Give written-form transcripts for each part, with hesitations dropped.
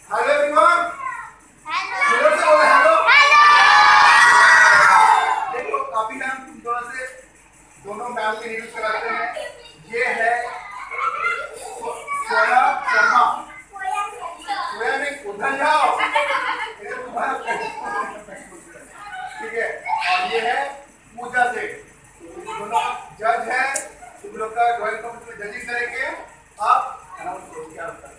Hello everyone. Hello. से बोलो hello. Hello. देखो काफी टाइम तुम दोनों से दोनों मैम में न्यूज कराते हैं। ये है सोया शर्मा। सोया नहीं, उधर जाओ। इधर तुम्हारा ठीक है। और ये है पूजा से। दोनों जज है। तुम लोग का ड्राइंग कॉम्पिटिशन में जजिंग करेंगे। आप अनाउंस करो क्या होता है।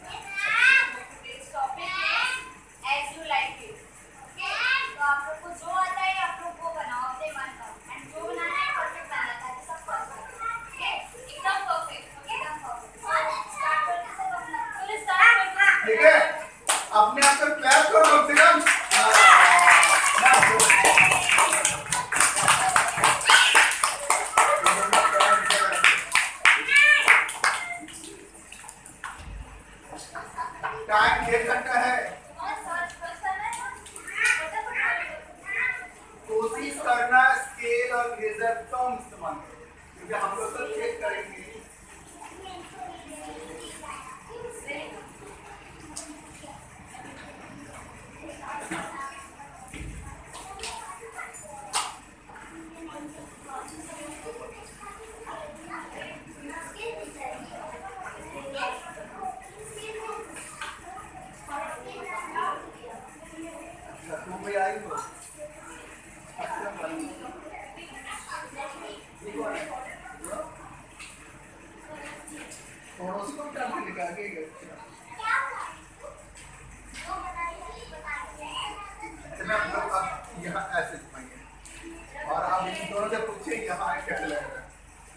ठीक है, अपने आप को क्लैप करो कम से कम। टाइम 1 घंटा है। कोशिश करना स्केल और इरेजर कम इस्तेमाल करो क्योंकि हम लोग सब चेक करेंगे। तुम भी आई हो। पड़ोसी को क्या लिखा के यहाँ ऐसे घुमाइए और आप इन दोनों से पूछिए यहाँ क्या लग रहा है।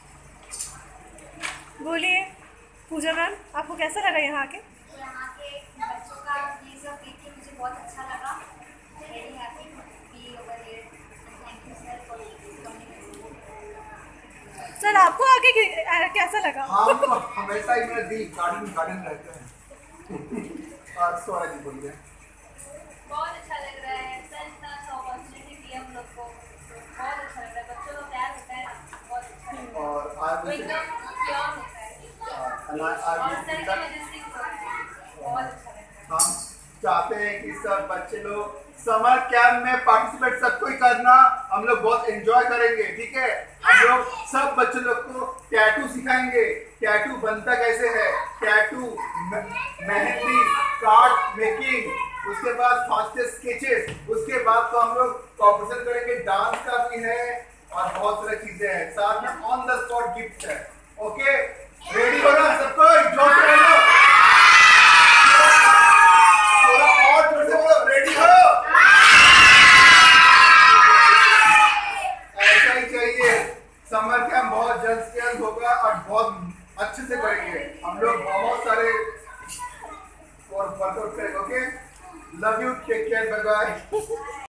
बोलिए पूजा मैम, आपको कैसा लगा यहाँ आके? यहाँ के बच्चों का ये सब देख के मुझे बहुत अच्छा लगा। Very happy to be over here. Thank you sir for coming. Sir आपको आके कैसा लगा? हम हमेशा ही मेरा दिल गार्डन गार्डन रहता है। और सोरा जी बोलिए। बहुत अच्छा लग रहा है सर, इतना अच्छा अपॉर्चुनिटी दिया हम लोग को, बहुत अच्छा लग रहा है। बच्चों का प्यार होता है, बहुत अच्छा लगता है। और आज वो एकदम प्योर होता है और सर की वजह से बहुत अच्छा लगता है। हम चाहते हैं कि सब बच्चे लोग समर कैंप में पार्टिसिपेट सबको ही करना। हम लोग बहुत एंजॉय करेंगे। ठीक है, हम लोग सब बच्चे लोग को टैटू सिखाएंगे। टैटू बनता कैसे है, टैटू, मेहंदी, कार्ड मेकिंग, उसके बाद फास्टेस्ट स्केचेस, उसके बाद तो हम लोग कॉम्पिटिशन करेंगे। डांस का भी है और बहुत सारी चीजें हैं। साथ में ऑन द स्पॉट गिफ्ट है। ओके, रेडी हो ना सबको? जोर से बोलो, थोड़ा और जोर से बोलो। रेडी हो? ऐसा ही चाहिए। समर कैंप बहुत जल्द से जल्द होगा और बहुत अच्छे से करेंगे हम लोग। बहुत सारे और वर्कआउट करेंगे। Okay, love you, take care, bye bye.